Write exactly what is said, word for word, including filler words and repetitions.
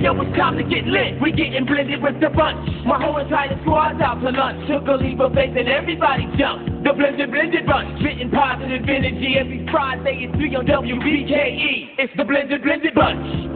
yo, it's time to get lit. We getting blended with the bunch. My whole entire squad's out to lunch. Took a leap of faith and everybody jumped. The blended, blended bunch. Spitting positive energy every Friday at three on W B K E. It's the blended, blended bunch.